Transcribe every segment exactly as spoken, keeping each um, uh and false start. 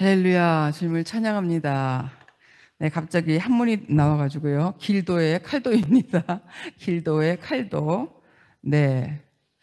할렐루야, 주님을 찬양합니다. 네, 갑자기 한문이 나와가지고요. 길도의 칼도입니다. 길도의 칼도. 네.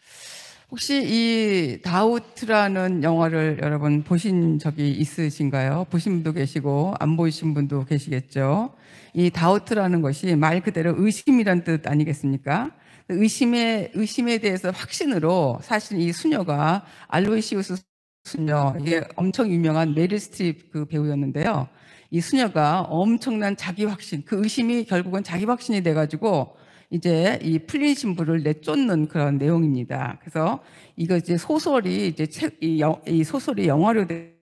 혹시 이 다우트라는 영화를 여러분 보신 적이 있으신가요? 보신 분도 계시고 안 보이신 분도 계시겠죠. 이 다우트라는 것이 말 그대로 의심이란 뜻 아니겠습니까? 의심에 의심에 대해서 확신으로 사실 이 수녀가 알로이시우스 수녀, 이게 엄청 유명한 메릴 스트립 그 배우였는데요. 이 수녀가 엄청난 자기 확신, 그 의심이 결국은 자기 확신이 돼가지고 이제 이 풀린 신부를 내쫓는 그런 내용입니다. 그래서 이거 이제 소설이 이제 책, 이, 영, 이 소설이 영화로 된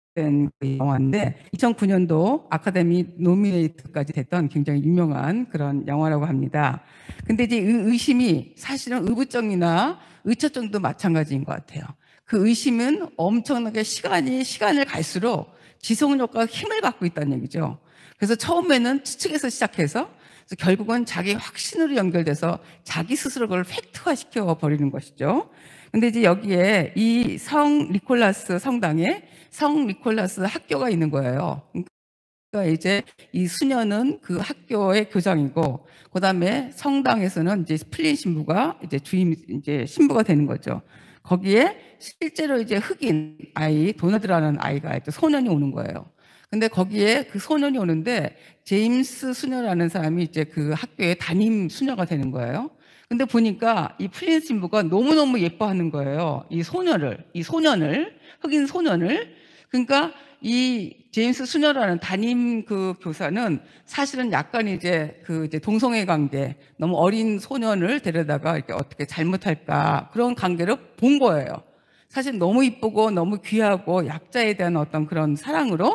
그 영화인데 이천구 년도 아카데미 노미네이트까지 됐던 굉장히 유명한 그런 영화라고 합니다. 근데 이제 의심이 사실은 의부증이나 의처증도 마찬가지인 것 같아요. 그 의심은 엄청나게 시간이 시간을 갈수록 지속력과 힘을 갖고 있다는 얘기죠. 그래서 처음에는 추측에서 시작해서 그래서 결국은 자기 확신으로 연결돼서 자기 스스로 그걸 팩트화시켜 버리는 것이죠. 근데 이제 여기에 이 성 니콜라스 성당에 성 니콜라스 학교가 있는 거예요. 그러니까 이제 이 수녀는 그 학교의 교장이고, 그 다음에 성당에서는 이제 풀린 신부가 이제 주임 이제 신부가 되는 거죠. 거기에 실제로 이제 흑인 아이 도나드라는 아이가 이제 소년이 오는 거예요. 근데 거기에 그 소년이 오는데 제임스 수녀라는 사람이 이제 그 학교의 담임 수녀가 되는 거예요. 근데 보니까 이 풀린 신부가 너무너무 예뻐하는 거예요. 이 소녀를, 이 소년을, 흑인 소년을. 그러니까 이 제임스 수녀라는 담임 그 교사는 사실은 약간 이제 그 이제 동성애 관계, 너무 어린 소년을 데려다가 이렇게 어떻게 잘못할까 그런 관계를 본 거예요. 사실 너무 이쁘고 너무 귀하고 약자에 대한 어떤 그런 사랑으로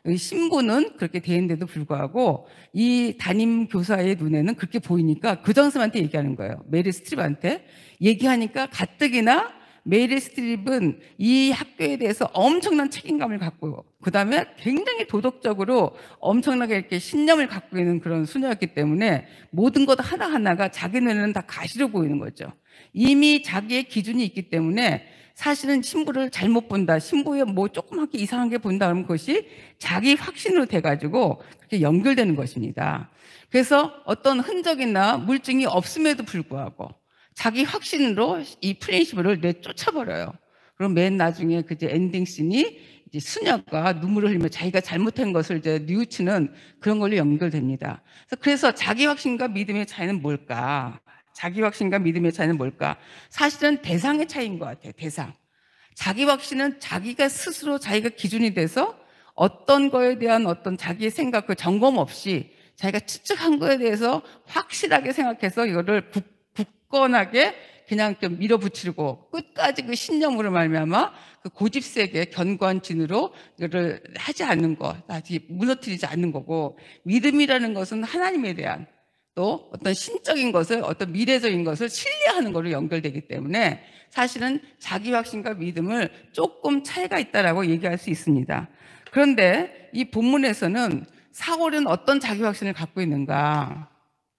신부는 그렇게 되는데도 불구하고 이 담임 교사의 눈에는 그렇게 보이니까 교장선생님한테 얘기하는 거예요. 메리 스트립한테 얘기하니까 가뜩이나 메리 스트립은 이 학교에 대해서 엄청난 책임감을 갖고, 그 다음에 굉장히 도덕적으로 엄청나게 이렇게 신념을 갖고 있는 그런 수녀였기 때문에 모든 것 하나하나가 자기 눈에는 다 가시로 보이는 거죠. 이미 자기의 기준이 있기 때문에 사실은 신부를 잘못 본다, 신부의 뭐 조그맣게 이상한 게 본다 그러면 그것이 자기 확신으로 돼가지고 그렇게 연결되는 것입니다. 그래서 어떤 흔적이나 물증이 없음에도 불구하고 자기 확신으로 이 프린시플을 내쫓아버려요. 그럼 맨 나중에 그 이제 엔딩 씬이 이제 수녀가 눈물을 흘리며 자기가 잘못한 것을 이제 뉘우치는 그런 걸로 연결됩니다. 그래서, 그래서 자기 확신과 믿음의 차이는 뭘까? 자기 확신과 믿음의 차이는 뭘까? 사실은 대상의 차이인 것 같아요. 대상. 자기 확신은 자기가 스스로 자기가 기준이 돼서 어떤 거에 대한 어떤 자기의 생각, 그 점검 없이 자기가 추측한 거에 대해서 확실하게 생각해서 이거를 굳, 굳건하게 그냥 좀 밀어붙이고 끝까지 그 신념으로 말미암아 그 고집세게 견고한 진으로 이거를 하지 않는 것, 아직 무너뜨리지 않는 거고, 믿음이라는 것은 하나님에 대한 또 어떤 신적인 것을, 어떤 미래적인 것을 신뢰하는 것으로 연결되기 때문에 사실은 자기 확신과 믿음을 조금 차이가 있다라고 얘기할 수 있습니다. 그런데 이 본문에서는 사울은 어떤 자기 확신을 갖고 있는가?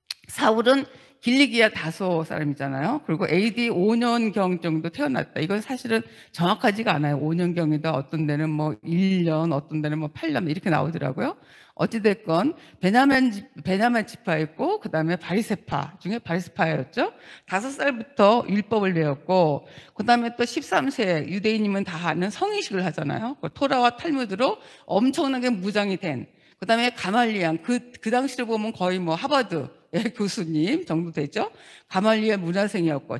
사울은 길리기아 다소 사람이잖아요. 그리고 에이디 오 년경 정도 태어났다. 이건 사실은 정확하지가 않아요. 오 년경이다. 어떤 데는 뭐 일 년, 어떤 데는 뭐 팔 년 이렇게 나오더라고요. 어찌됐건 베냐민, 베냐민 지파였고, 그 다음에 바리새파 중에 바리새파였죠. 다섯 살부터 율법을 배웠고, 그 다음에 또 십삼 세 유대인이면 다 아는 성인식을 하잖아요. 토라와 탈무드로 엄청나게 무장이 된, 그 다음에 가말리안, 그, 그 당시로 보면 거의 뭐 하버드 교수님 정도 되죠. 가말리안 문화생이었고,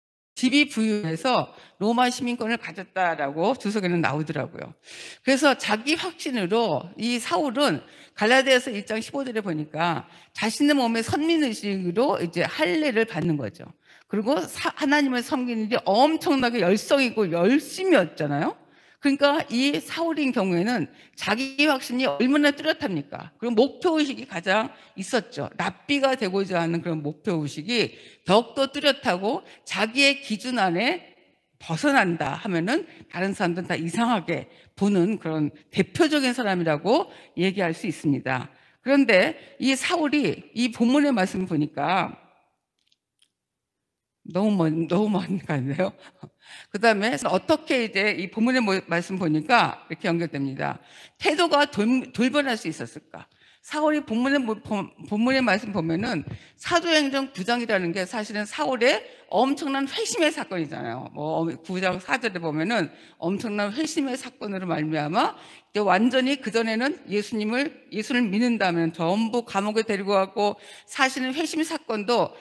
집이 부유해서 로마 시민권을 가졌다라고 주석에는 나오더라고요. 그래서 자기 확신으로 이 사울은 갈라디아서 일 장 십오 절에 보니까 자신의 몸의 선민의식으로 이제 할례를 받는 거죠. 그리고 사, 하나님을 섬기는 일이 엄청나게 열성이고 열심이었잖아요. 그러니까 이 사울인 경우에는 자기 확신이 얼마나 뚜렷합니까? 그리고 목표의식이 가장 있었죠. 랍비가 되고자 하는 그런 목표의식이 더욱더 뚜렷하고 자기의 기준 안에 벗어난다 하면은 다른 사람들은 다 이상하게 보는 그런 대표적인 사람이라고 얘기할 수 있습니다. 그런데 이 사울이 이 본문의 말씀을 보니까 너무 먼, 너무 먼 거 아니에요? 그 다음에 어떻게 이제 이 본문의 모- 말씀 보니까 이렇게 연결됩니다. 태도가 돌, 돌변할 수 있었을까? 사울이 본문의, 모- 본- 본문의 말씀 보면은 사도행전 구 장이라는 게 사실은 사울의 엄청난 회심의 사건이잖아요. 뭐 구 장 사 절에 보면은 엄청난 회심의 사건으로 말미암아 이제 완전히 그전에는 예수님을 예수를 믿는다면 전부 감옥에 데리고 가고 사실은 회심 사건도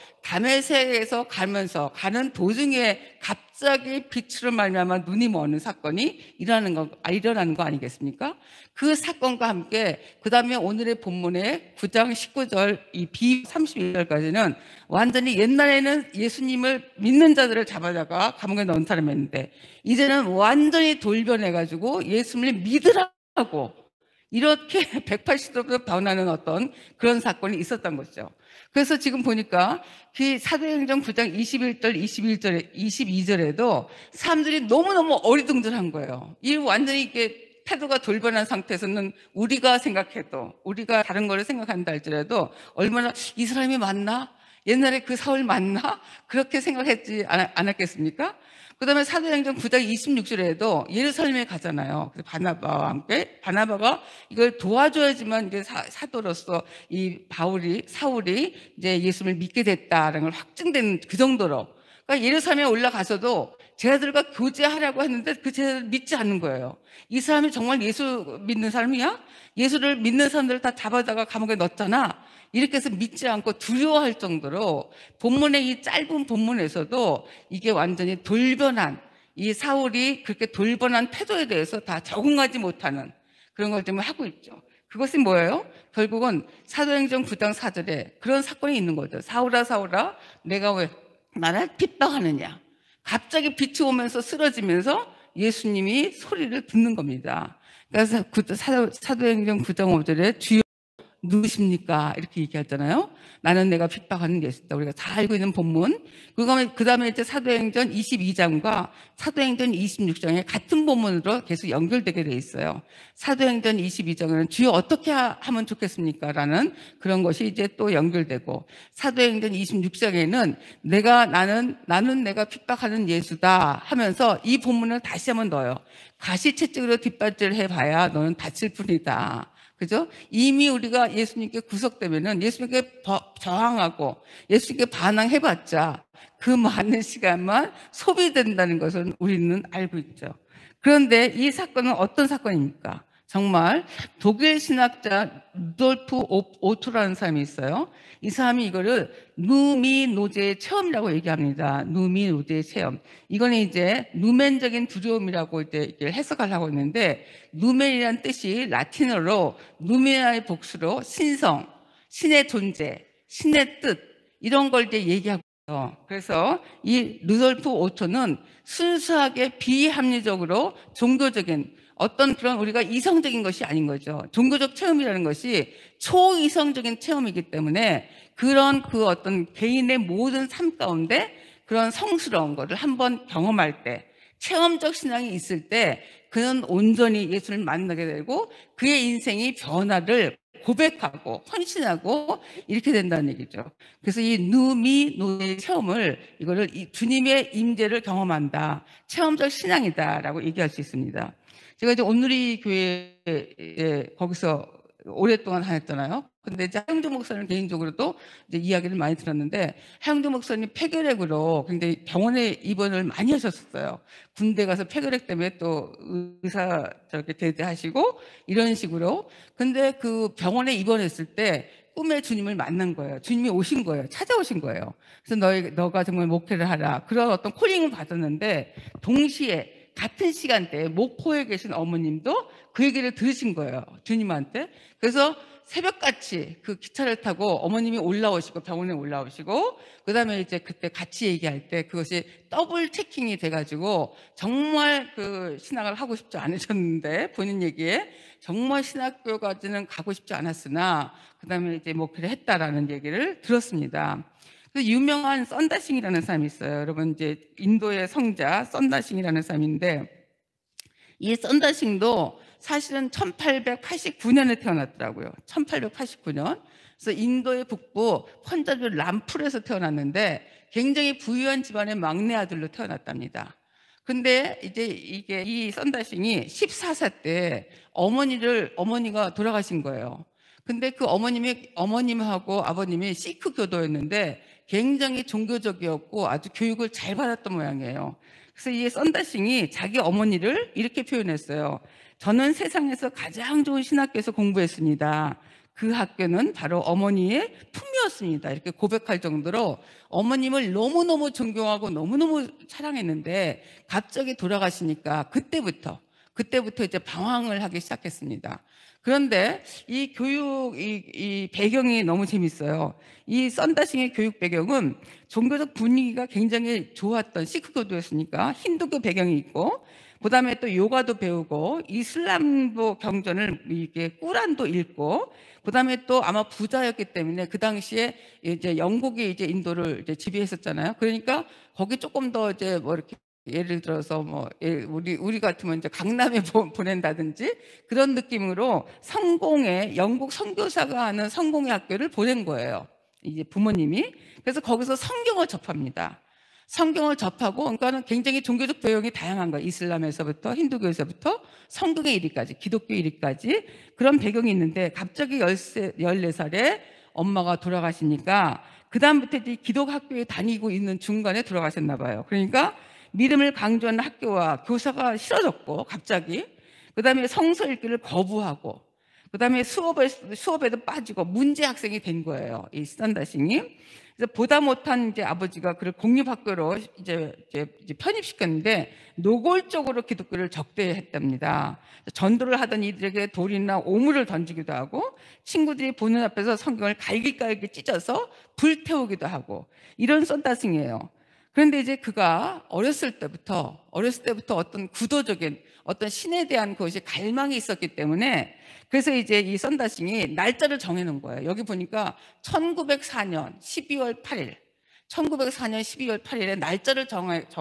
다메섹에서 가면서 가는 도중에 갑자기 빛으로 말미암아 눈이 머는 사건이 일어나는 거, 아, 일어나는 거 아니겠습니까? 그 사건과 함께 그 다음에 오늘의 본문의 구 장 십구 절 이 비 삼십이 절까지는 완전히 옛날에는 예수님을 믿는 자들을 잡아다가 감옥에 넣은 사람이었는데 이제는 완전히 돌변해가지고 예수님을 믿으라고 이렇게 백팔십 도로 변하는 어떤 그런 사건이 있었던 거죠. 그래서 지금 보니까 그 사도행전 구 장 이십일 절, 이십일 절에, 이십이 절에도 사람들이 너무너무 어리둥절한 거예요. 이 완전히 이게 태도가 돌변한 상태에서는 우리가 생각해도, 우리가 다른 거를 생각한다 할지라도 얼마나 이 사람이 맞나? 옛날에 그 사울 맞나? 그렇게 생각했지 않, 않았겠습니까? 그 다음에 사도행전 구 장 이십육 절에도 예루살렘에 가잖아요. 그래서 바나바와 함께, 바나바가 이걸 도와줘야지만 이제 사, 사도로서 이 바울이, 사울이 이제 예수를 믿게 됐다라는 걸 확증된 그 정도로. 그러니까 예루살렘에 올라가서도 제자들과 교제하라고 했는데 그 제자들 믿지 않는 거예요. 이 사람이 정말 예수 믿는 사람이야? 예수를 믿는 사람들을 다 잡아다가 감옥에 넣었잖아. 이렇게 해서 믿지 않고 두려워할 정도로 본문의 이 짧은 본문에서도 이게 완전히 돌변한 이 사울이 그렇게 돌변한 태도에 대해서 다 적응하지 못하는 그런 걸 좀 하고 있죠. 그것이 뭐예요? 결국은 사도행전 구 장 사 절에 그런 사건이 있는 거죠. 사울아 사울아 내가 왜 나를 핍박하느냐. 갑자기 빛이 오면서 쓰러지면서 예수님이 소리를 듣는 겁니다. 그래서 사도, 사도행전 구 장 오 절에 주여 누구십니까? 이렇게 얘기하잖아요. 나는 내가 핍박하는 예수다. 우리가 다 알고 있는 본문. 그 다음에 이제 사도행전 이십이 장과 사도행전 이십육 장에 같은 본문으로 계속 연결되게 돼 있어요. 사도행전 이십이 장에는 주여 어떻게 하면 좋겠습니까? 라는 그런 것이 이제 또 연결되고, 사도행전 이십육 장에는 내가, 나는, 나는 내가 핍박하는 예수다 하면서 이 본문을 다시 한번 넣어요. 가시채찍으로 뒷받질 해봐야 너는 다칠 뿐이다. 그죠? 이미 우리가 예수님께 구속되면은 예수님께 저항하고 예수님께 반항해봤자 그 많은 시간만 소비된다는 것을 우리는 알고 있죠. 그런데 이 사건은 어떤 사건입니까? 정말 독일 신학자 루돌프 오토라는 사람이 있어요. 이 사람이 이거를 누미노제의 체험이라고 얘기합니다. 누미노제의 체험. 이거는 이제 누멘적인 두려움이라고 이제 해석을 하고 있는데, 누멘이란 뜻이 라틴어로 누미나의 복수로 신성, 신의 존재, 신의 뜻 이런 걸 이제 얘기하고 있어요. 그래서 이 루돌프 오토는 순수하게 비합리적으로 종교적인 어떤 그런 우리가 이성적인 것이 아닌 거죠. 종교적 체험이라는 것이 초이성적인 체험이기 때문에 그런 그 어떤 개인의 모든 삶 가운데 그런 성스러운 것을 한번 경험할 때, 체험적 신앙이 있을 때 그는 온전히 예수를 만나게 되고 그의 인생이 변화를 고백하고 헌신하고 이렇게 된다는 얘기죠. 그래서 이 누미노의 체험을, 이거를 주님의 임재를 경험한다, 체험적 신앙이다라고 얘기할 수 있습니다. 제가 이제 온누리 교회에 거기서 오랫동안 다녔잖아요. 근데 이제 하영주 목사님 개인적으로도 이제 이야기를 많이 들었는데, 하영주 목사님 폐결핵으로 굉장히 병원에 입원을 많이 하셨었어요. 군대 가서 폐결핵 때문에 또 의사 저렇게 대대하시고 이런 식으로. 근데 그 병원에 입원했을 때 꿈에 주님을 만난 거예요. 주님이 오신 거예요. 찾아오신 거예요. 그래서 너희, 너가 정말 목회를 하라. 그런 어떤 콜링을 받았는데, 동시에 같은 시간대에 목포에 계신 어머님도 그 얘기를 들으신 거예요. 주님한테. 그래서 새벽같이 그 기차를 타고 어머님이 올라오시고 병원에 올라오시고, 그 다음에 이제 그때 같이 얘기할 때 그것이 더블 체킹이 돼가지고 정말 그 신학을 하고 싶지 않으셨는데, 본인 얘기에 정말 신학교까지는 가고 싶지 않았으나 그 다음에 이제 목회를 했다라는 얘기를 들었습니다. 그 유명한 썬다싱이라는 사람이 있어요. 여러분 이제 인도의 성자 썬다싱이라는 사람인데, 이 썬다싱도 사실은 천팔백팔십구 년에 태어났더라고요. 천팔백팔십구 년. 그래서 인도의 북부 펀자비 람풀에서 태어났는데 굉장히 부유한 집안의 막내 아들로 태어났답니다. 근데 이제 이게 이 썬다싱이 십사 세 때 어머니를 어머니가 돌아가신 거예요. 근데 그 어머님이 어머님하고 아버님이 시크 교도였는데 굉장히 종교적이었고 아주 교육을 잘 받았던 모양이에요. 그래서 이 썬다싱이 자기 어머니를 이렇게 표현했어요. 저는 세상에서 가장 좋은 신학교에서 공부했습니다. 그 학교는 바로 어머니의 품이었습니다. 이렇게 고백할 정도로 어머님을 너무너무 존경하고 너무너무 사랑했는데 갑자기 돌아가시니까 그때부터 그때부터 이제 방황을 하기 시작했습니다. 그런데 이 교육 이, 이 배경이 너무 재밌어요. 이 썬다싱의 교육 배경은 종교적 분위기가 굉장히 좋았던 시크 교도였으니까 힌두교 배경이 있고, 그 다음에 또 요가도 배우고 이슬람도 경전을 이게 꾸란도 읽고, 그 다음에 또 아마 부자였기 때문에 그 당시에 이제 영국이 이제 인도를 이제 지배했었잖아요. 그러니까 거기 조금 더 이제 뭐 이렇게 예를 들어서 뭐 우리 우리 같으면 이제 강남에 보낸다든지 그런 느낌으로 성공의 영국 선교사가 하는 성공의 학교를 보낸 거예요. 이제 부모님이. 그래서 거기서 성경을 접합니다. 성경을 접하고, 그러니까는 굉장히 종교적 배경이 다양한 거예요. 이슬람에서부터 힌두교에서부터 성경에 이르기까지, 기독교 이르기까지 그런 배경이 있는데 갑자기 열네 살에 엄마가 돌아가시니까 그 다음부터 이제 기독학교에 다니고 있는 중간에 돌아가셨나 봐요. 그러니까 믿음을 강조하는 학교와 교사가 싫어졌고 갑자기, 그 다음에 성서 읽기를 거부하고, 그 다음에 수업에, 수업에도 빠지고 문제 학생이 된 거예요. 이 썬다싱이. 그래서 보다 못한 이제 아버지가 그를 공립학교로 이제, 이제, 이제 편입시켰는데 노골적으로 기독교를 적대했답니다. 전도를 하던 이들에게 돌이나 오물을 던지기도 하고 친구들이 보는 앞에서 성경을 갈기갈기 찢어서 불태우기도 하고 이런 썬다싱이에요. 그런데 이제 그가 어렸을 때부터 어렸을 때부터 어떤 구도적인 어떤 신에 대한 것이 갈망이 있었기 때문에, 그래서 이제 이 썬다싱이 날짜를 정해놓은 거예요. 여기 보니까 천구백사 년 십이월 팔일, 천구백사 년 십이월 팔일에 날짜를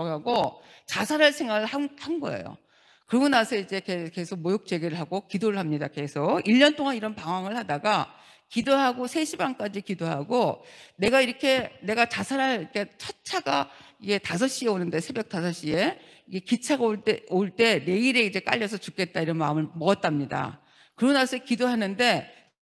정하고 자살할 생각을 한, 한 거예요. 그러고 나서 이제 계속 모욕 제기를 하고 기도를 합니다. 계속 일 년 동안 이런 방황을 하다가 기도하고 세 시 반까지 기도하고, 내가 이렇게 내가 자살할 이렇게 첫 차가 이게 다섯 시에 오는데, 새벽 다섯 시에 이게 기차가 올 때 올 때 내일에 이제 깔려서 죽겠다 이런 마음을 먹었답니다. 그러고 나서 기도하는데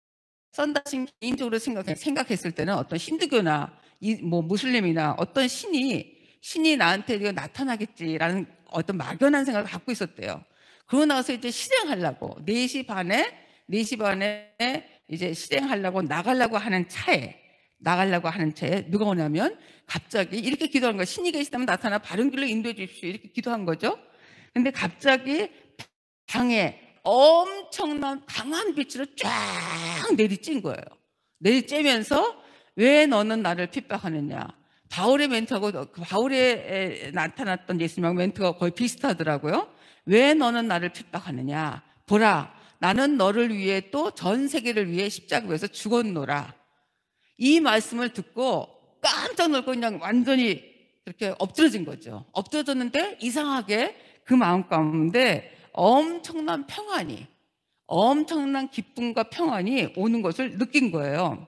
썬다싱 개인적으로 생각해, 생각했을 때는 어떤 힌두교나 이 뭐 무슬림이나 어떤 신이 신이 나한테 이거 나타나겠지라는 어떤 막연한 생각을 갖고 있었대요. 그러고 나서 이제 실행하려고 네 시 반에 네 시 반에 이제 실행하려고 나가려고 하는 차에 나가려고 하는 차에 누가 오냐면 갑자기 이렇게 기도한 거예요. 신이 계시다면 나타나 바른 길로 인도해 주십시오. 이렇게 기도한 거죠. 근데 갑자기 방에 엄청난 강한 빛으로 쫙 내리찐 거예요. 내리쬐면서 왜 너는 나를 핍박하느냐. 바울의 멘트하고 그 바울에 나타났던 예수님하고 멘트가 거의 비슷하더라고요. 왜 너는 나를 핍박하느냐. 보라, 나는 너를 위해 또 전 세계를 위해 십자가에서 죽었노라. 이 말씀을 듣고 깜짝 놀고 그냥 완전히 이렇게 엎드러진 거죠. 엎드러졌는데 이상하게 그 마음 가운데 엄청난 평안이, 엄청난 기쁨과 평안이 오는 것을 느낀 거예요.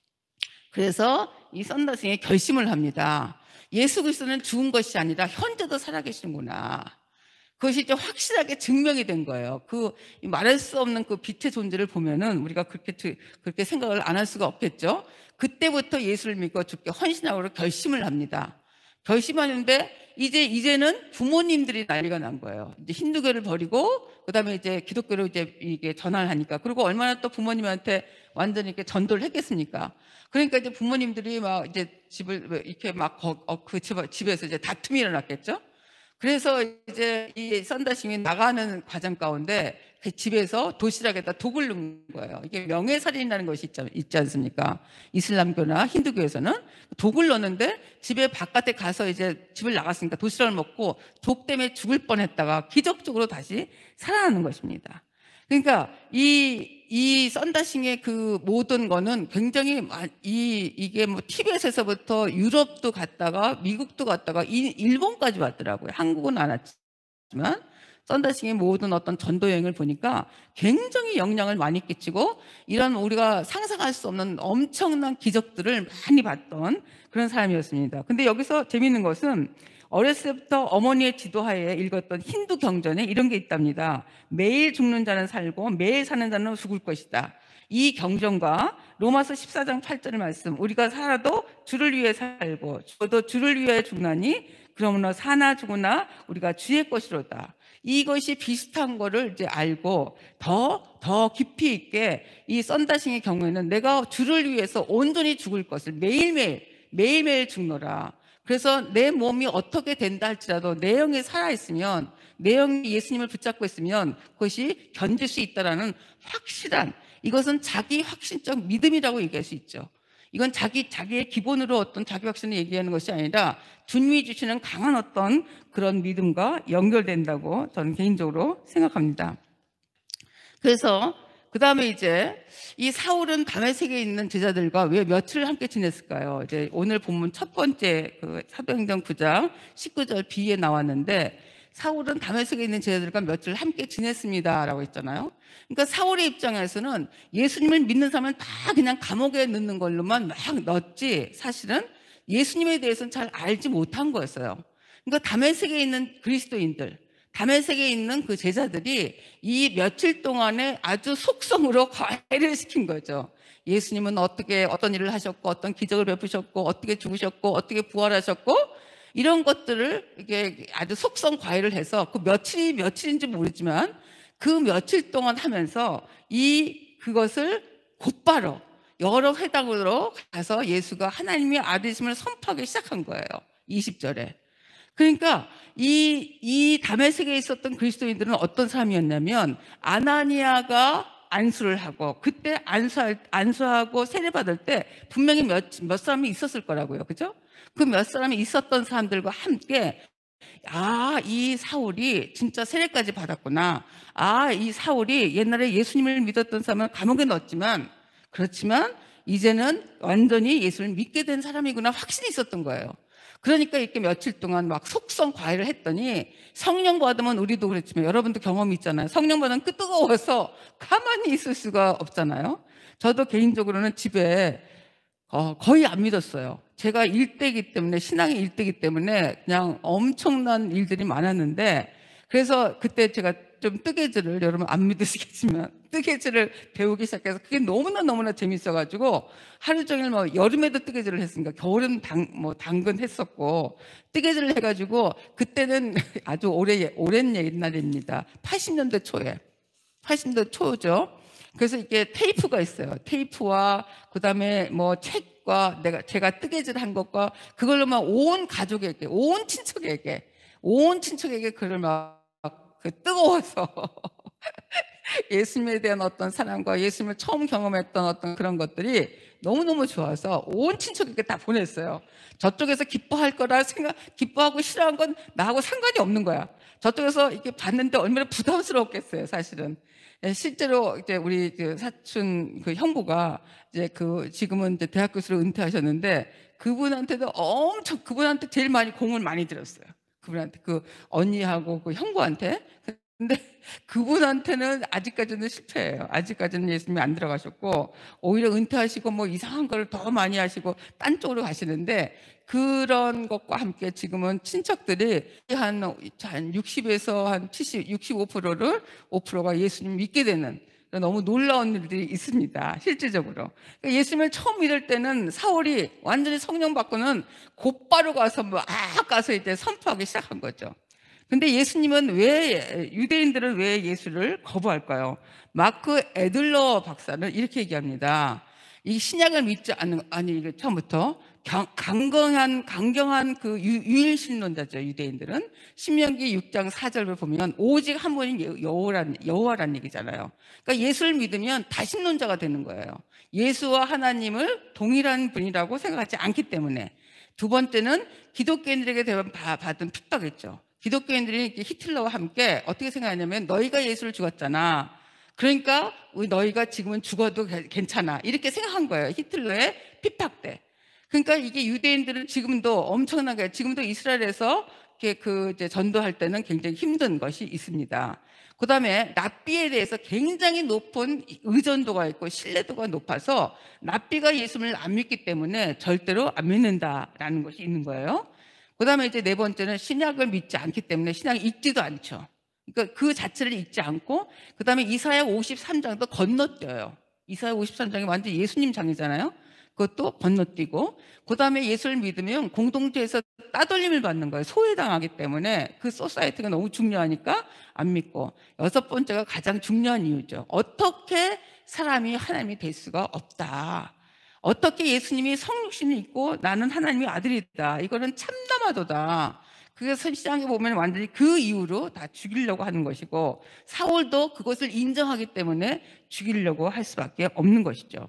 그래서 이 썬다싱이 결심을 합니다. 예수 그리스도는 죽은 것이 아니라 현재도 살아계시는구나. 그것이 이제 확실하게 증명이 된 거예요. 그 말할 수 없는 그 빛의 존재를 보면은 우리가 그렇게 그렇게 생각을 안 할 수가 없겠죠. 그때부터 예수를 믿고 죽게 헌신하고 결심을 합니다. 결심하는데 이제 이제는 부모님들이 난리가 난 거예요. 이제 힌두교를 버리고 그다음에 이제 기독교로 이제 이게 전환을 하니까, 그리고 얼마나 또 부모님한테 완전히 이렇게 전도를 했겠습니까? 그러니까 이제 부모님들이 막 이제 집을 이렇게 막 그 집에서 이제 다툼이 일어났겠죠. 그래서 이제 이 썬다싱이 나가는 과정 가운데 그 집에서 도시락에다 독을 넣은 거예요. 이게 명예살인이라는 것이 있지, 있지 않습니까? 이슬람교나 힌두교에서는 독을 넣는데 집에 바깥에 가서 이제 집을 나갔으니까 도시락을 먹고 독 때문에 죽을 뻔했다가 기적적으로 다시 살아나는 것입니다. 그러니까 이 이 썬다싱의 그 모든 거는 굉장히 이 이게 뭐 티벳에서부터 유럽도 갔다가 미국도 갔다가 일본까지 왔더라고요. 한국은 안 왔지만 썬다싱의 모든 어떤 전도 여행을 보니까 굉장히 영향을 많이 끼치고 이런 우리가 상상할 수 없는 엄청난 기적들을 많이 봤던 그런 사람이었습니다. 근데 여기서 재미있는 것은 어렸을 때부터 어머니의 지도하에 읽었던 힌두 경전에 이런 게 있답니다. 매일 죽는 자는 살고 매일 사는 자는 죽을 것이다. 이 경전과 로마서 십사 장 팔 절의 말씀, 우리가 살아도 주를 위해 살고 죽어도 주를 위해 죽나니 그러므로 사나 죽으나 우리가 주의 것이로다. 이것이 비슷한 거를 이제 알고 더, 더 깊이 있게 이 썬다싱의 경우에는 내가 주를 위해서 온전히 죽을 것을 매일매일, 매일매일 죽노라. 그래서 내 몸이 어떻게 된다 할지라도 내 영이 살아있으면, 내 영이 예수님을 붙잡고 있으면 그것이 견딜 수 있다라는 확실한, 이것은 자기 확신적 믿음이라고 얘기할 수 있죠. 이건 자기, 자기의 기본으로 어떤 자기 확신을 얘기하는 것이 아니라 주님이 주시는 강한 어떤 그런 믿음과 연결된다고 저는 개인적으로 생각합니다. 그래서 그 다음에 이제 이 사울은 다메섹에 있는 제자들과 왜 며칠을 함께 지냈을까요? 이제 오늘 본문 첫 번째 그 사도행전 구 장 십구 절 B에 나왔는데 사울은 다메섹에 있는 제자들과 며칠 함께 지냈습니다라고 했잖아요. 그러니까 사울의 입장에서는 예수님을 믿는 사람은 다 그냥 감옥에 넣는 걸로만 막 넣었지 사실은 예수님에 대해서는 잘 알지 못한 거였어요. 그러니까 다메섹에 있는 그리스도인들, 다메섹에 있는 그 제자들이 이 며칠 동안에 아주 속성으로 과외를 시킨 거죠. 예수님은 어떻게 어떤 일을 하셨고 어떤 기적을 베푸셨고 어떻게 죽으셨고 어떻게 부활하셨고 이런 것들을 이게 아주 속성 과외를 해서 그 며칠이 며칠인지 모르지만 그 며칠 동안 하면서 이 그것을 곧바로 여러 회당으로 가서 예수가 하나님의 아들이심을 선포하기 시작한 거예요. 이십 절에. 그러니까 이, 이 다메섹에 있었던 그리스도인들은 어떤 사람이었냐면 아나니아가 안수를 하고 그때 안수할, 안수하고 세례받을 때 분명히 몇, 몇 사람이 있었을 거라고요. 그죠? 그 몇 사람이 있었던 사람들과 함께 아, 이 사울이 진짜 세례까지 받았구나. 아, 이 사울이 옛날에 예수님을 믿었던 사람은 감옥에 넣었지만 그렇지만 이제는 완전히 예수를 믿게 된 사람이구나 확신이 있었던 거예요. 그러니까 이렇게 며칠 동안 막 속성 과외를 했더니 성령 받으면 우리도 그렇지만 여러분도 경험이 있잖아요. 성령 받으면 그 뜨거워서 가만히 있을 수가 없잖아요. 저도 개인적으로는 집에 어, 거의 안 믿었어요. 제가 일대이기 때문에 신앙의 일대이기 때문에 그냥 엄청난 일들이 많았는데 그래서 그때 제가 좀 뜨개질을 여러분 안 믿으시겠지만 뜨개질을 배우기 시작해서 그게 너무나 너무나 재밌어가지고 하루 종일 뭐 여름에도 뜨개질을 했으니까 겨울은 당, 뭐 당근 했었고 뜨개질을 해가지고 그때는 아주 오래 오랜 옛날입니다. 팔십 년대 초에 팔십 년대 초죠. 그래서 이게 테이프가 있어요. 테이프와 그다음에 뭐 책과 내가 제가 뜨개질 한 것과 그걸로만 온 가족에게 온 친척에게 온 친척에게 그걸 막 그 뜨거워서 예수님에 대한 어떤 사랑과 예수님을 처음 경험했던 어떤 그런 것들이 너무너무 좋아서 온 친척에게 다 보냈어요. 저쪽에서 기뻐할 거라 생각, 기뻐하고 싫어한 건 나하고 상관이 없는 거야. 저쪽에서 이렇게 봤는데 얼마나 부담스러웠겠어요, 사실은. 실제로 이제 우리 그 사촌 그 형부가 이제 그 지금은 이제 대학 교수로 은퇴하셨는데 그분한테도 엄청 그분한테 제일 많이 공을 많이 들였어요. 그분한테 그 언니하고 그 형부한테. 근데 그분한테는 아직까지는 실패해요. 아직까지는 예수님이 안 들어가셨고 오히려 은퇴하시고 뭐 이상한 걸 더 많이 하시고 딴 쪽으로 가시는데 그런 것과 함께 지금은 친척들이 한, 한 육십에서 한 칠십, 육십오 퍼센트를 오 퍼센트가 예수님 믿게 되는 너무 놀라운 일들이 있습니다. 실질적으로. 그러니까 예수님을 처음 믿을 때는 사울이 완전히 성령 받고는 곧바로 가서 뭐 아 가서 이제 선포하기 시작한 거죠. 근데 예수님은 왜 유대인들은 왜 예수를 거부할까요? 마크 에들러 박사는 이렇게 얘기합니다. 이 신약을 믿지 않는 아니 이게 처음부터 강, 강경한 강경한 그 유, 유일신론자죠. 유대인들은 신명기 육 장 사 절을 보면 오직 한 분인 여호와란 여호와란 얘기잖아요. 그러니까 예수를 믿으면 다신론자가 되는 거예요. 예수와 하나님을 동일한 분이라고 생각하지 않기 때문에. 두 번째는 기독교인들에게 받은 핍박이죠. 기독교인들이 히틀러와 함께 어떻게 생각하냐면 너희가 예수를 죽었잖아. 그러니까 너희가 지금은 죽어도 괜찮아. 이렇게 생각한 거예요. 히틀러의 핍박 때. 그러니까 이게 유대인들은 지금도 엄청나게 지금도 이스라엘에서 이렇게 그 이제 전도할 때는 굉장히 힘든 것이 있습니다. 그 다음에 랍비에 대해서 굉장히 높은 의존도가 있고 신뢰도가 높아서 랍비가 예수님을 안 믿기 때문에 절대로 안 믿는다라는 것이 있는 거예요. 그 다음에 이제 네 번째는 신약을 믿지 않기 때문에 신약을 읽지도 않죠. 그러니까 그 자체를 읽지 않고, 그 다음에 이사야 오십삼 장도 건너뛰어요. 이사야 오십삼 장이 완전 예수님 장이잖아요. 그것도 건너뛰고, 그 다음에 예수를 믿으면 공동체에서 따돌림을 받는 거예요. 소외당하기 때문에 그 소사이티가 너무 중요하니까 안 믿고, 여섯 번째가 가장 중요한 이유죠. 어떻게 사람이 하나님이 될 수가 없다. 어떻게 예수님이 성육신을 입고 나는 하나님의 아들이다. 이거는 참담하도다. 그래서 시장에 보면 완전히 그 이유로 다 죽이려고 하는 것이고, 사울도 그것을 인정하기 때문에 죽이려고 할 수밖에 없는 것이죠.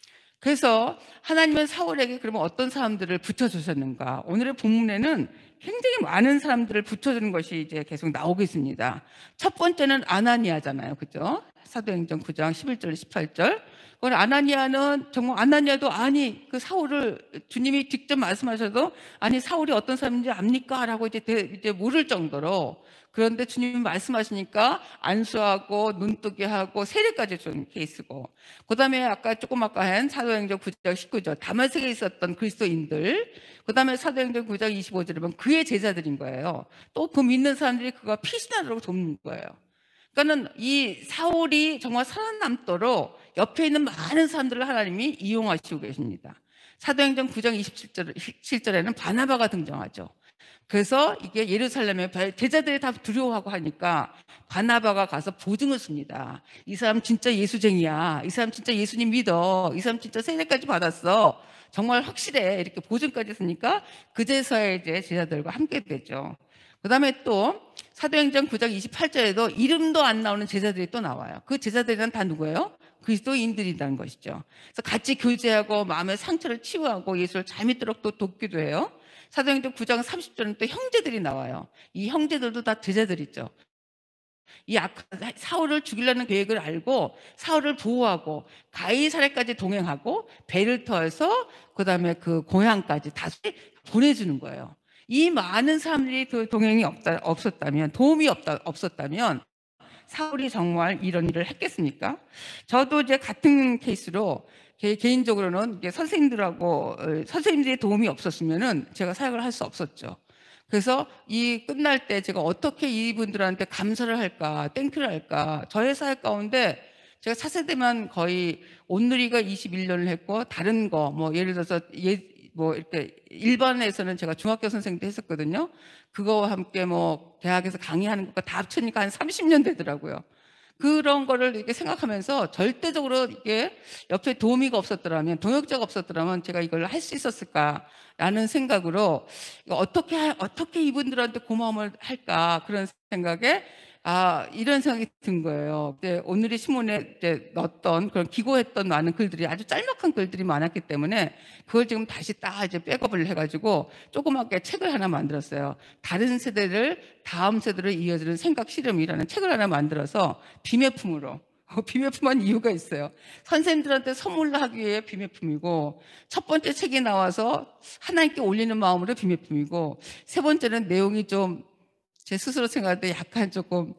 그래서 하나님은 사울에게 그러면 어떤 사람들을 붙여주셨는가? 오늘의 본문에는 굉장히 많은 사람들을 붙여주는 것이 이제 계속 나오고 있습니다. 첫 번째는 아나니아잖아요. 그죠? 사도행전 구 장 십일 절 십팔 절. 그걸 아나니아는 정말 아나니아도 아니 그 사울을 주님이 직접 말씀하셔도 아니 사울이 어떤 사람인지 압니까? 라고 이제, 이제 물을 정도로, 그런데 주님이 말씀하시니까 안수하고 눈뜨게 하고 세례까지 준 케이스고, 그 다음에 아까 조금 아까 한 사도행전 구 장 십구 절 다메섹에 있었던 그리스도인들, 그 다음에 사도행전 구 장 이십오 절에 보면 그의 제자들인 거예요. 또 그 믿는 사람들이 그가 피신하도록 돕는 거예요. 그러니까는 이 사울이 정말 살아남도록 옆에 있는 많은 사람들을 하나님이 이용하시고 계십니다. 사도행전 구 장 이십칠 절에는 바나바가 등장하죠. 그래서 이게 예루살렘에 제자들이 다 두려워하고 하니까 바나바가 가서 보증을 씁니다. 이 사람 진짜 예수쟁이야. 이 사람 진짜 예수님 믿어. 이 사람 진짜 세례까지 받았어. 정말 확실해. 이렇게 보증까지 쓰니까 그제서야 이제 제자들과 함께 되죠. 그 다음에 또 사도행전 구 장 이십팔 절에도 이름도 안 나오는 제자들이 또 나와요. 그 제자들은 다 누구예요? 그리스도인들이라는 것이죠. 그래서 같이 교제하고 마음의 상처를 치유하고 예수를 잘 믿도록 또 돕기도 해요. 사도행전 구 장 삼십 절은 또 형제들이 나와요. 이 형제들도 다 제자들이죠. 이 악한 사울을 죽이려는 계획을 알고 사울을 보호하고 가이사랴까지 동행하고 배를 터서 그 다음에 그 고향까지 다시 보내주는 거예요. 이 많은 사람들이 그 동행이 없다, 없었다면, 도움이 없다, 없었다면 사울이 정말 이런 일을 했겠습니까? 저도 이제 같은 케이스로 개인적으로는 선생님들하고 선생님들의 도움이 없었으면은 제가 사역을 할 수 없었죠. 그래서 이 끝날 때 제가 어떻게 이분들한테 감사를 할까, 땡큐를 할까. 저의 사역 가운데 제가 차세대만 거의 온누리가 이십일 년을 했고, 다른 거 뭐 예를 들어서 예, 뭐 이렇게 일반에서는 제가 중학교 선생님도 했었거든요. 그거와 함께 뭐 대학에서 강의하는 것과 다 합치니까 한 삼십 년 되더라고요. 그런 거를 이렇게 생각하면서 절대적으로 이게 옆에 도우미가 없었더라면, 동역자가 없었더라면 제가 이걸 할 수 있었을까라는 생각으로 어떻게 어떻게 이분들한테 고마움을 할까, 그런 생각에 아 이런 생각이 든 거예요. 이제 오늘의 신문에 이제 넣었던 그런 기고했던 많은 글들이 아주 짤막한 글들이 많았기 때문에 그걸 지금 다시 딱 이제 백업을 해가지고 조그맣게 책을 하나 만들었어요. 다른 세대를 다음 세대를 이어주는 생각 실험이라는 책을 하나 만들어서 비매품으로. 비매품한 이유가 있어요. 선생님들한테 선물로 하기 위해 비매품이고, 첫 번째 책이 나와서 하나님께 올리는 마음으로 비매품이고, 세 번째는 내용이 좀 제 스스로 생각할 때 약간 조금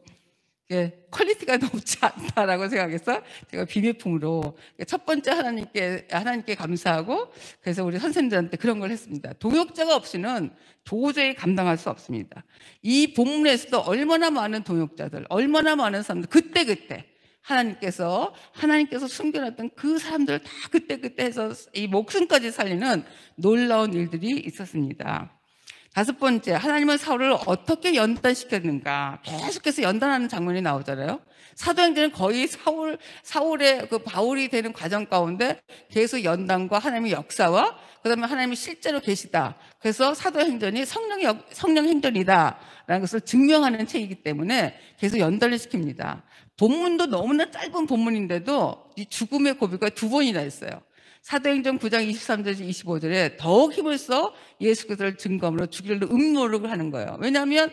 퀄리티가 높지 않다라고 생각해서 제가 비매품으로 첫 번째 하나님께 하나님께 감사하고, 그래서 우리 선생님들한테 그런 걸 했습니다. 동역자가 없이는 도저히 감당할 수 없습니다. 이 본문에서도 얼마나 많은 동역자들, 얼마나 많은 사람들, 그때 그때 하나님께서 하나님께서 숨겨놨던 그 사람들을 다 그때 그때 해서 이 목숨까지 살리는 놀라운 일들이 있었습니다. 다섯 번째, 하나님은 사울을 어떻게 연단시켰는가. 계속해서 연단하는 장면이 나오잖아요. 사도행전은 거의 사울, 사울의 그 바울이 되는 과정 가운데 계속 연단과 하나님의 역사와 그 다음에 하나님이 실제로 계시다. 그래서 사도행전이 성령의, 성령 행전이다라는 것을 증명하는 책이기 때문에 계속 연단을 시킵니다. 본문도 너무나 짧은 본문인데도 이 죽음의 고비가 두 번이나 있어요. 사도행전 구 장 이십삼 절에서 이십오 절에 더욱 힘을 써 예수 그리스도를 증거함으로 죽이려는 음노력을 하는 거예요. 왜냐하면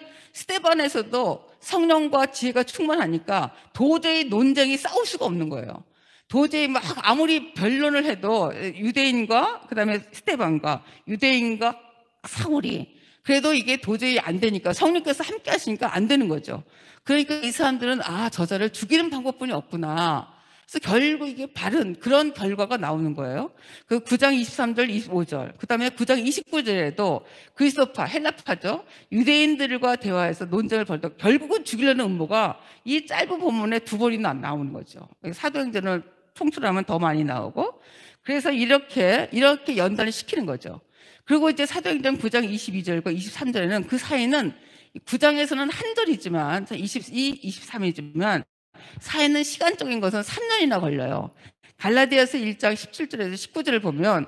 스데반에서도 성령과 지혜가 충만하니까 도저히 논쟁이 싸울 수가 없는 거예요. 도저히 막 아무리 변론을 해도 유대인과 그다음에 스데반과 유대인과 사울이 그래도 이게 도저히 안 되니까 성령께서 함께 하시니까 안 되는 거죠. 그러니까 이 사람들은 아, 저자를 죽이는 방법뿐이 없구나. 그래서 결국 이게 바른 그런 결과가 나오는 거예요. 그 구 장 이십삼 절, 이십오 절, 그 다음에 구 장 이십구 절에도 그리스도파, 헬라파죠. 유대인들과 대화해서 논쟁을 벌다 결국은 죽이려는 음모가 이 짧은 본문에 두 번이나 나오는 거죠. 사도행전을 통틀하면 더 많이 나오고, 그래서 이렇게 이렇게 연단을 시키는 거죠. 그리고 이제 사도행전 구 장 이십이 절과 이십삼 절에는 그 사이는 구 장에서는 한 절이지만 이십이, 이십삼이지만 사이는 시간적인 것은 삼 년이나 걸려요. 갈라디아서 일 장 십칠 절에서 십구 절을 보면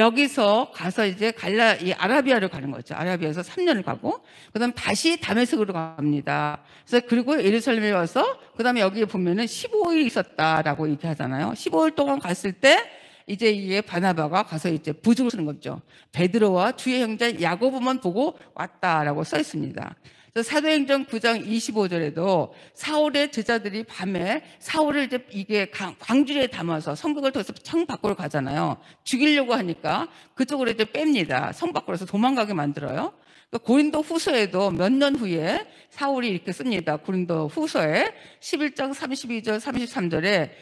여기서 가서 이제 갈라 이 아라비아로 가는 거죠. 아라비아에서 삼 년을 가고 그다음 다시 다메섹으로 갑니다. 그래서 그리고 예루살렘에 와서 그다음에 여기에 보면은 십오 일 있었다라고 얘기하잖아요. 십오 일 동안 갔을 때 이제 이게 바나바가 가서 이제 부죽을 쓰는 거죠. 베드로와 주의 형제 야고보만 보고 왔다라고 써 있습니다. 그래서 사도행전 구 장 이십오 절에도 사울의 제자들이 밤에 사울을 이제 이게 광주리에 담아서 성벽을 통해서 성 밖으로 가잖아요. 죽이려고 하니까 그쪽으로 이제 뺍니다. 성 밖으로서 도망가게 만들어요. 고린도 후서에도 몇 년 후에 사울이 이렇게 씁니다. 고린도 후서에 십일 장 삼십이 절 삼십삼 절에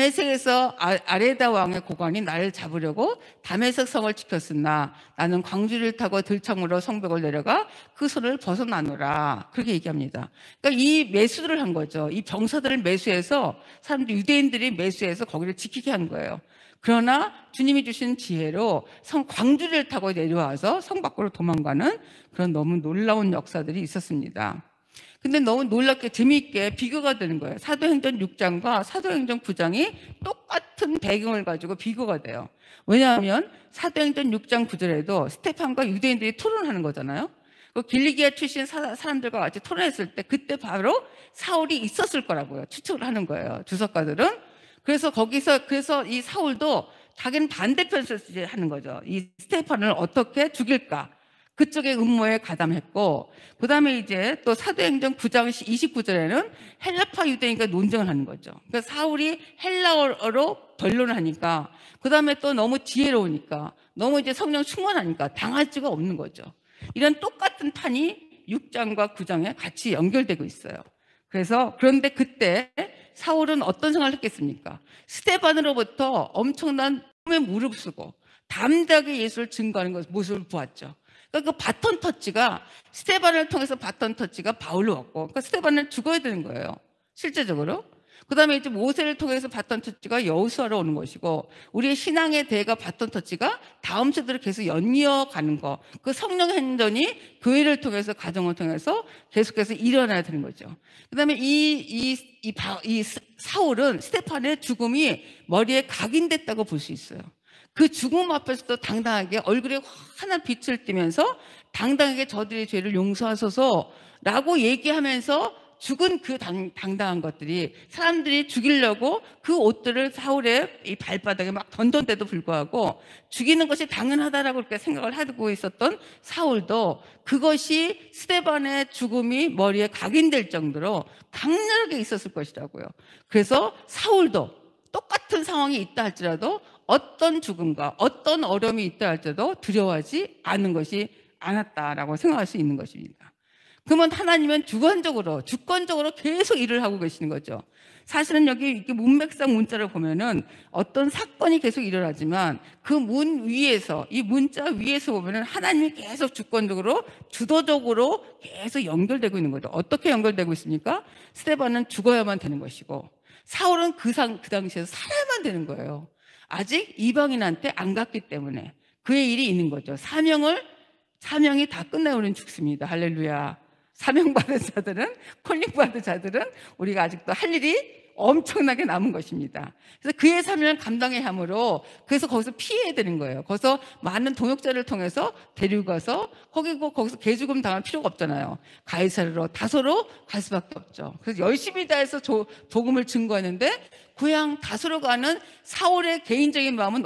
다메섹에서 아레다 왕의 고관이 나를 잡으려고 다메섹 성을 지켰으나 나는 광주리를 타고 들창으로 성벽을 내려가 그 손을 벗어나노라. 그렇게 얘기합니다. 그러니까 이 매수를 한 거죠. 이 병사들을 매수해서 사람들 유대인들이 매수해서 거기를 지키게 한 거예요. 그러나 주님이 주신 지혜로 성 광주리를 타고 내려와서 성 밖으로 도망가는 그런 너무 놀라운 역사들이 있었습니다. 근데 너무 놀랍게 재미있게 비교가 되는 거예요. 사도행전 육 장과 사도행전 구 장이 똑같은 배경을 가지고 비교가 돼요. 왜냐하면 사도행전 육 장 구 절에도 스테판과 유대인들이 토론하는 거잖아요. 그 길리기아 출신 사, 사람들과 같이 토론했을 때 그때 바로 사울이 있었을 거라고요. 추측을 하는 거예요. 주석가들은. 그래서 거기서 그래서 이 사울도 자기는 반대편에서 하는 거죠. 이 스테판을 어떻게 죽일까? 그쪽의 음모에 가담했고, 그 다음에 이제 또 사도행전 구 장 이십구 절에는 헬라파 유대인과 논쟁을 하는 거죠. 그러니까 사울이 헬라어로 변론을 하니까, 그 다음에 또 너무 지혜로우니까, 너무 이제 성령 충만하니까 당할 수가 없는 거죠. 이런 똑같은 판이 육 장과 구 장에 같이 연결되고 있어요. 그래서 그런데 그때 사울은 어떤 생각을 했겠습니까? 스테반으로부터 엄청난 꿈에 무릎 쓰고 담대하게 예수를 증거하는 것 모습을 보았죠. 그러니까 그 바톤 터치가 스테반을 통해서 바톤 터치가 바울로 왔고, 그러니까 스테반은 죽어야 되는 거예요. 실제적으로. 그 다음에 이제 모세를 통해서 바톤 터치가 여호수아로 오는 것이고, 우리의 신앙의 대가 바톤 터치가 다음 세대로 계속 연이어가는 거, 그 성령 행전이 교회를 통해서 가정을 통해서 계속해서 일어나야 되는 거죠. 그 다음에 이, 이, 이, 이 사울은 스테판의 죽음이 머리에 각인됐다고 볼 수 있어요. 그 죽음 앞에서도 당당하게 얼굴에 환한 빛을 띠면서 당당하게 저들의 죄를 용서하소서라고 얘기하면서 죽은 그 당, 당당한 것들이 사람들이 죽이려고 그 옷들을 사울의 이 발바닥에 막 던졌는데도 불구하고 죽이는 것이 당연하다라고 그렇게 생각을 하고 있었던 사울도 그것이 스데반의 죽음이 머리에 각인될 정도로 강렬하게 있었을 것이라고요. 그래서 사울도 똑같은 상황이 있다 할지라도 어떤 죽음과 어떤 어려움이 있다 할지라도 두려워하지 않은 것이 않았다라고 생각할 수 있는 것입니다. 그러면 하나님은 주관적으로, 주권적으로 계속 일을 하고 계시는 거죠. 사실은 여기 이렇게 문맥상 문자를 보면은 어떤 사건이 계속 일어나지만 그 문 위에서, 이 문자 위에서 보면은 하나님이 계속 주권적으로, 주도적으로 계속 연결되고 있는 거죠. 어떻게 연결되고 있습니까? 스데반은 죽어야만 되는 것이고, 사울은 그, 상, 그 당시에서 살아야만 되는 거예요. 아직 이방인한테 안 갔기 때문에 그의 일이 있는 거죠. 사명을, 사명이 다 끝나고 우리는 죽습니다. 할렐루야. 사명받은 자들은, 콜링받은 자들은 우리가 아직도 할 일이 엄청나게 남은 것입니다. 그래서 그의 사명을 감당해야 하므로 그래서 거기서 피해야 되는 거예요. 거기서 많은 동역자를 통해서 데리고가서 거기고 거기서 개죽음 당할 필요가 없잖아요. 가이사르로 다소로 갈 수밖에 없죠. 그래서 열심히 다해서 복음을 증거하는데 고향 다소로 가는 사울의 개인적인 마음은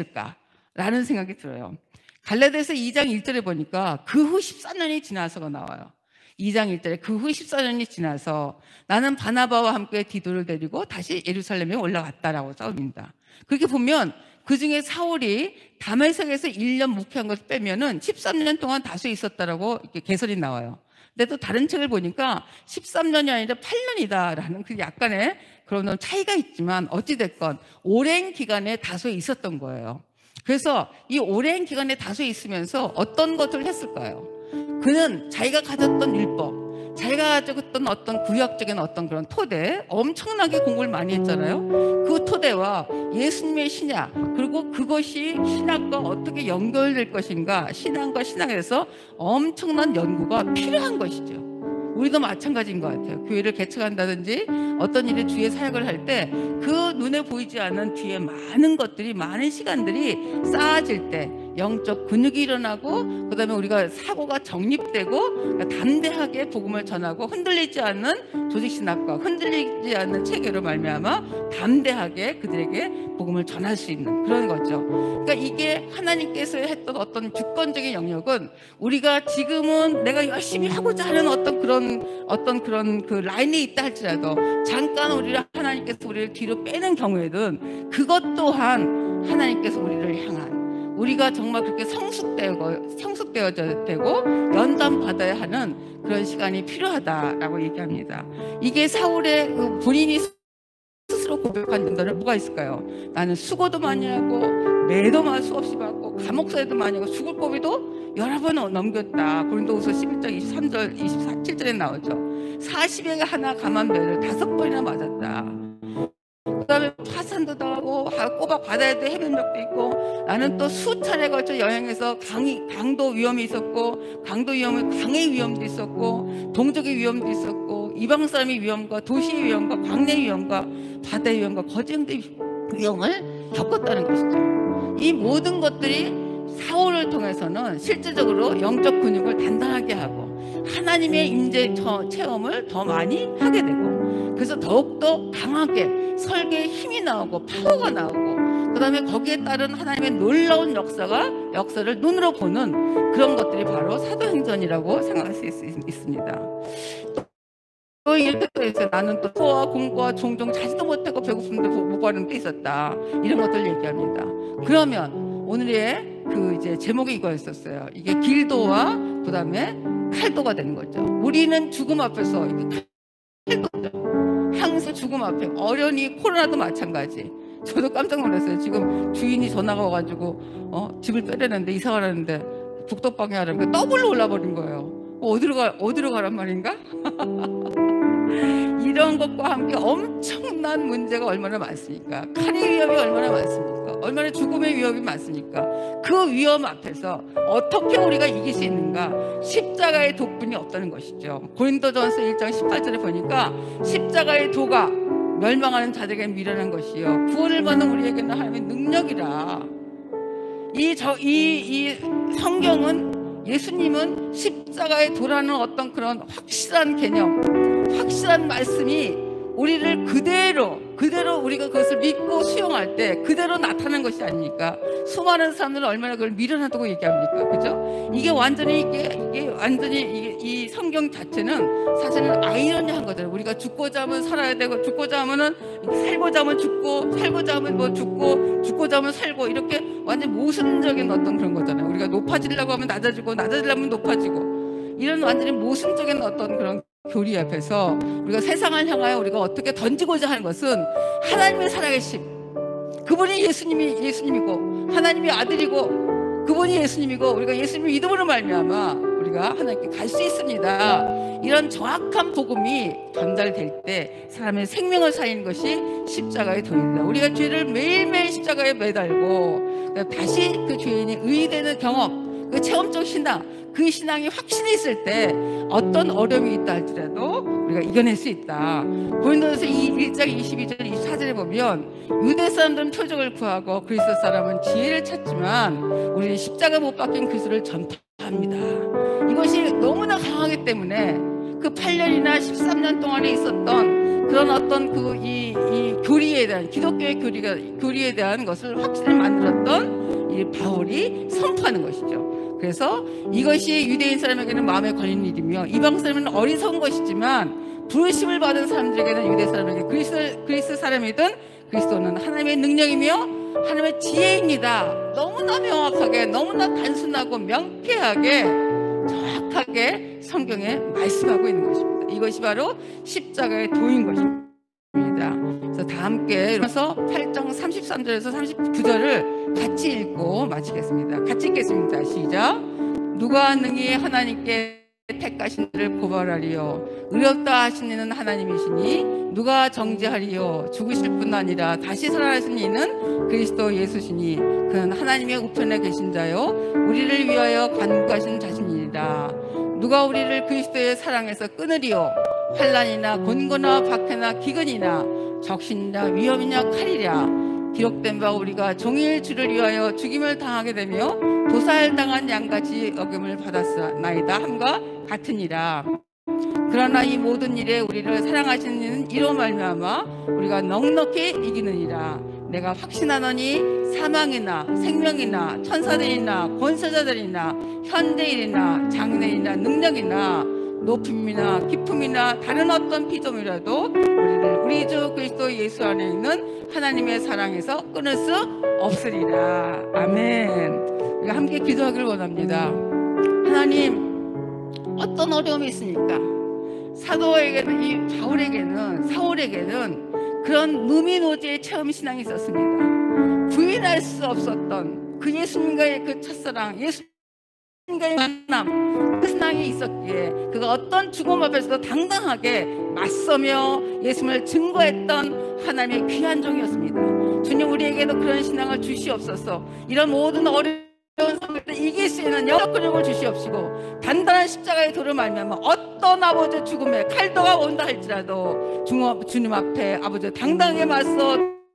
어땠을까라는 생각이 들어요. 갈라디아서 이 장 일 절에 보니까 그 후 십사 년이 지나서가 나와요. 이 장 일 절에 그 후 십사 년이 지나서 나는 바나바와 함께 디도를 데리고 다시 예루살렘에 올라갔다라고 써옵니다. 그렇게 보면 그 중에 사울이 다메섹에서 일 년 목회한 것을 빼면은 십삼 년 동안 다수에 있었다라고 이렇게 개설이 나와요. 근데 또 다른 책을 보니까 십삼 년이 아니라 팔 년이다라는 그 약간의 그런 차이가 있지만 어찌됐건 오랜 기간에 다수에 있었던 거예요. 그래서 이 오랜 기간에 다수에 있으면서 어떤 것을 했을까요? 그는 자기가 가졌던 율법, 자기가 가졌던 어떤 구약적인 어떤 그런 토대, 엄청나게 공부를 많이 했잖아요. 그 토대와 예수님의 신약, 그리고 그것이 신학과 어떻게 연결될 것인가, 신앙과 신학에서 엄청난 연구가 필요한 것이죠. 우리도 마찬가지인 것 같아요. 교회를 개척한다든지 어떤 일에 주의 사역을 할 때 그 눈에 보이지 않는 뒤에 많은 것들이, 많은 시간들이 쌓아질 때 영적 근육이 일어나고, 그 다음에 우리가 사고가 정립되고, 그러니까 담대하게 복음을 전하고, 흔들리지 않는 조직신학과, 흔들리지 않는 체계로 말미암아 담대하게 그들에게 복음을 전할 수 있는 그런 거죠. 그러니까 이게 하나님께서 했던 어떤 주권적인 영역은, 우리가 지금은 내가 열심히 하고자 하는 어떤 그런 어떤 그런 그 라인에 있다 할지라도 잠깐 우리를 하나님께서 우리를 뒤로 빼는 경우에는 그것 또한 하나님께서 우리를 향한, 우리가 정말 그렇게 성숙되고 성숙되어져야 되고 연단받아야 하는 그런 시간이 필요하다라고 얘기합니다. 이게 사울의 그 본인이 스스로 고백한 연단은 뭐가 있을까요? 나는 수고도 많이 하고 매도 수없이 받고 감옥사에도 많이 하고 죽을 고비도 여러 번 넘겼다. 고린도후서 십일 장 이십삼 절 이십칠 절에 나오죠. 사십에 하나 감한 배를 다섯 번이나 맞았다. 그 다음에 파산도 당하고 꼬박 바다에도 헤맨 적도 있고, 나는 또 수차례 걸쳐 여행해서 강이, 강도 위험이 있었고, 강도 위험은 강의 위험도 있었고, 동족의 위험도 있었고, 이방 사람의 위험과 도시의 위험과 광야의 위험과 바다의 위험과 거짓의 위험을 겪었다는 것이죠. 이 모든 것들이 사울을 통해서는 실질적으로 영적 근육을 단단하게 하고 하나님의 임재 체험을 더 많이 하게 되고, 그래서 더욱더 강하게 설계에 힘이 나오고 파워가 나오고, 그 다음에 거기에 따른 하나님의 놀라운 역사가 역사를 눈으로 보는 그런 것들이 바로 사도행전이라고 생각할 수 있, 있습니다. 또 이렇게 또 있어요. 나는 또 소와 공과 종종 자지도 못하고 배고픔도 못 가는 데 있었다. 이런 것들 얘기합니다. 그러면 오늘의 그 이제 제목이 이거였었어요. 이게 길도와 그 다음에 칼도가 되는 거죠. 우리는 죽음 앞에서 이게 칼도죠. 항상 죽음 앞에, 어련히 코로나도 마찬가지. 저도 깜짝 놀랐어요. 지금 주인이 전화가 와가지고 어 집을 빼려는데 이사가 하는데 북덕방에 하라고 더블로 올라버린 거예요. 어디로 가 어디로 가란 말인가? 이런 것과 함께 엄청난 문제가 얼마나 많습니까? 칼의 위험이 얼마나 많습니까? 얼마나 죽음의 위험이 많습니까? 그 위험 앞에서 어떻게 우리가 이길 수 있는가? 십자가의 독분이 없다는 것이죠. 고린도전서 일 장 십팔 절에 보니까 십자가의 도가 멸망하는 자들에게 미련한 것이요 구원을 받는 우리에게는 하나님의 능력이라. 이, 저, 이, 이 성경은, 예수님은 십자가의 도라는 어떤 그런 확실한 개념, 확실한 말씀이 우리를 그대로 그대로 우리가 그것을 믿고 수용할 때 그대로 나타난 것이 아닙니까? 수많은 사람들은 얼마나 그걸 미련하다고 얘기합니까? 그죠? 이게 완전히 이게, 이게 완전히 이게, 이 성경 자체는 사실은 아이러니한 거잖아요. 우리가 죽고자 하면 살아야 되고, 죽고자 하면은 살고자 하면 죽고, 살고자 하면 뭐 죽고, 죽고자 하면 살고, 이렇게 완전 모순적인 어떤 그런 거잖아요. 우리가 높아지려고 하면 낮아지고, 낮아지려면 높아지고, 이런 완전히 모순적인 어떤 그런 교리 앞에서 우리가 세상을 향하여 우리가 어떻게 던지고자 하는 것은 하나님의 살아계심, 그분이 예수님이 예수님이고 하나님의 아들이고 그분이 예수님이고 우리가 예수님 믿음으로 말미암아 우리가 하나님께 갈 수 있습니다. 이런 정확한 복음이 전달될 때 사람의 생명을 살리는 것이 십자가의 도입니다. 우리가 죄를 매일매일 십자가에 매달고 다시 그 죄인이 의되는 경험, 그 체험적 신앙, 그 신앙이 확신이 있을 때 어떤 어려움이 있다 할지라도 우리가 이겨낼 수 있다. 고린도전서 일 장 이십이 절 이십사 절에 보면 유대 사람들은 표적을 구하고 그리스도 사람은 지혜를 찾지만 우리는 십자가 못 박힌 그리스도를 전파합니다. 이것이 너무나 강하기 때문에 그 팔 년이나 십삼 년 동안에 있었던 그런 어떤 그 이 이 교리에 대한, 기독교의 교리가 교리에 대한 것을 확신을 만들었던 이 바울이 선포하는 것이죠. 그래서 이것이 유대인 사람에게는 마음에 걸리는 일이며 이방 사람에게는 어리석은 것이지만 부르심을 받은 사람들에게는, 유대 사람에게 그리스, 그리스 사람이든 그리스도는 하나님의 능력이며 하나님의 지혜입니다. 너무나 명확하게, 너무나 단순하고 명쾌하게, 정확하게 성경에 말씀하고 있는 것입니다. 이것이 바로 십자가의 도인 것입니다. 그래서 다 함께 일어나서 팔 장 삼십삼 절에서 삼십구 절을 같이 읽고 마치겠습니다. 같이 읽겠습니다. 시작. 누가 능히 하나님께 택하신 이를 고발하리요? 의롭다 하신 이는 하나님이시니 누가 정죄하리요? 죽으실 뿐 아니라 다시 살아나신 이는 그리스도 예수시니 그는 하나님의 우편에 계신 자요 우리를 위하여 간구하신 자신이니라. 누가 우리를 그리스도의 사랑에서 끊으리요? 환난이나 곤고나 박해나 기근이나 적신이나 위험이냐 칼이랴. 기록된 바 우리가 종일 주를 위하여 죽임을 당하게 되며 도살당한 양같이 여김을 받았나이다 함과 같으니라. 그러나 이 모든 일에 우리를 사랑하시는 이는 이로 말미암아 우리가 넉넉히 이기느니라. 내가 확신하노니 사망이나 생명이나 천사들이나 권세자들이나 현대일이나 장래이나 능력이나 높음이나 깊음이나 다른 어떤 피조물이라도 우리를 우리 주 그리스도 예수 안에 있는 하나님의 사랑에서 끊을 수 없으리라. 아멘. 우리가 함께 기도하기를 원합니다. 하나님, 어떤 어려움이 있습니까? 사도에게는, 이 바울에게는, 사울에게는 그런 무미노지의 체험 신앙이 있었습니다. 부인할 수 없었던 그 예수님과의 그 첫사랑, 예수 만남, 그 신앙이 있었기에 그가 어떤 죽음 앞에서도 당당하게 맞서며 예수님을 증거했던 하나님의 귀한 종이었습니다. 주님, 우리에게도 그런 신앙을 주시옵소서. 이런 모든 어려운 상황을 이길 수 있는 영적 근육을 주시옵시고 단단한 십자가의 도를 말미암아 어떤 아버지의 죽음에 칼도가 온다 할지라도 주님 앞에 아버지 당당하게 맞서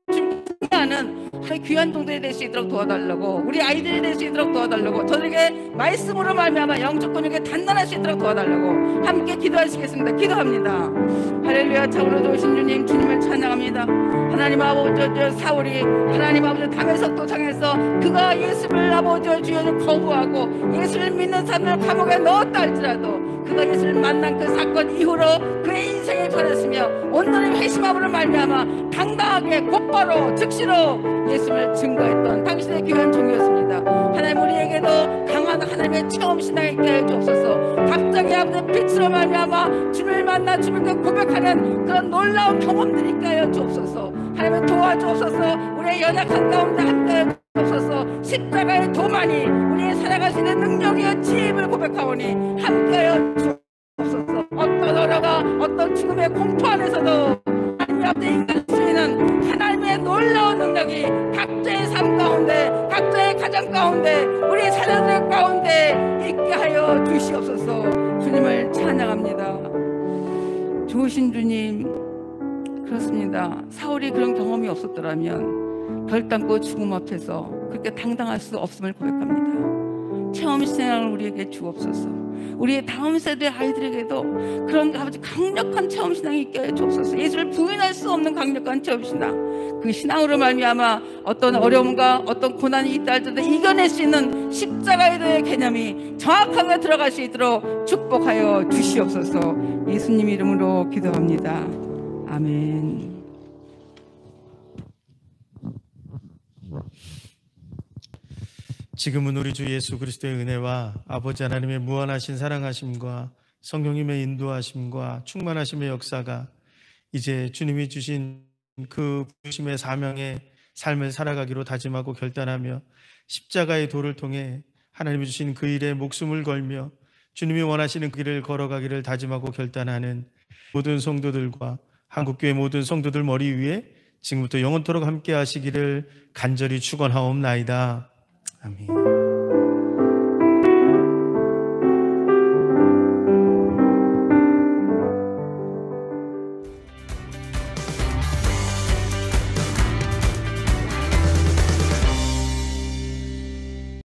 하는 귀한 종들이 될 수 있도록 도와달라고, 우리 아이들이 될 수 있도록 도와달라고, 저에게 말씀으로 말미암아 영적 근육에 단단할 수 있도록 도와달라고 함께 기도하시겠습니다. 기도합니다. 할렐루야. 참으로 좋으신 주님, 주님을 찬양합니다. 하나님 아버지, 사울이 하나님 아버지 담에석 도상에서 그가 예수를 아버지 주여를 거부하고 예수를 믿는 사람을 감옥에 넣었다 할지라도 그가 예수를 만난 그 사건 이후로 그의 인생이 변했으며 온전히 회심함으로 말미암아 당당하게 곧바로 즉시로 예수를 증거했던 당신의 귀한 종이었습니다. 하나님, 우리에게도 강한 하나님의 체험 신앙이 있게 해 주옵소서. 갑자기 아버지 빛으로 말미암아 주를 만나 주님께 고백하는 그런 놀라운 경험들이 있게 하여 주옵소서. 하나님 도와주옵소서. 우리의 연약한 가운데 함께 주옵소서. 십자가의 도만이 우리의 살아갈 수 있는 능력이여 지혜를 고백하오니 함께하여 주옵소서. 어떤 어려가 어떤 죽음의 공포 안에서도 하나님 앞에 인간 수있는 하나님의 놀라운 능력이 각자의 삶 가운데, 각자의 가정 가운데, 우리 자녀들 가운데 있게 하여 주시옵소서. 주님을 찬양합니다. 좋으신 주님, 그렇습니다. 사울이 그런 경험이 없었더라면 결단코 죽음 앞에서 그렇게 당당할 수 없음을 고백합니다. 체험 신앙을 우리에게 주옵소서. 우리의 다음 세대 아이들에게도 그런 아버지 강력한 체험 신앙이 있게 해 주옵소서. 예수를 부인할 수 없는 강력한 체험 신앙, 그 신앙으로 말미암아 어떤 어려움과 어떤 고난이 있다 할지라도 이겨낼 수 있는 십자가에 대한 개념이 정확하게 들어갈 수 있도록 축복하여 주시옵소서. 예수님 이름으로 기도합니다. 아멘. 지금은 우리 주 예수 그리스도의 은혜와 아버지 하나님의 무한하신 사랑하심과 성령님의 인도하심과 충만하심의 역사가 이제 주님이 주신 그 부르심의 사명의 삶을 살아가기로 다짐하고 결단하며 십자가의 도를 통해 하나님이 주신 그 일에 목숨을 걸며 주님이 원하시는 그 길을 걸어가기를 다짐하고 결단하는 모든 성도들과 한국교회 모든 성도들 머리 위에 지금부터 영원토록 함께 하시기를 간절히 축원하옵나이다. 아멘.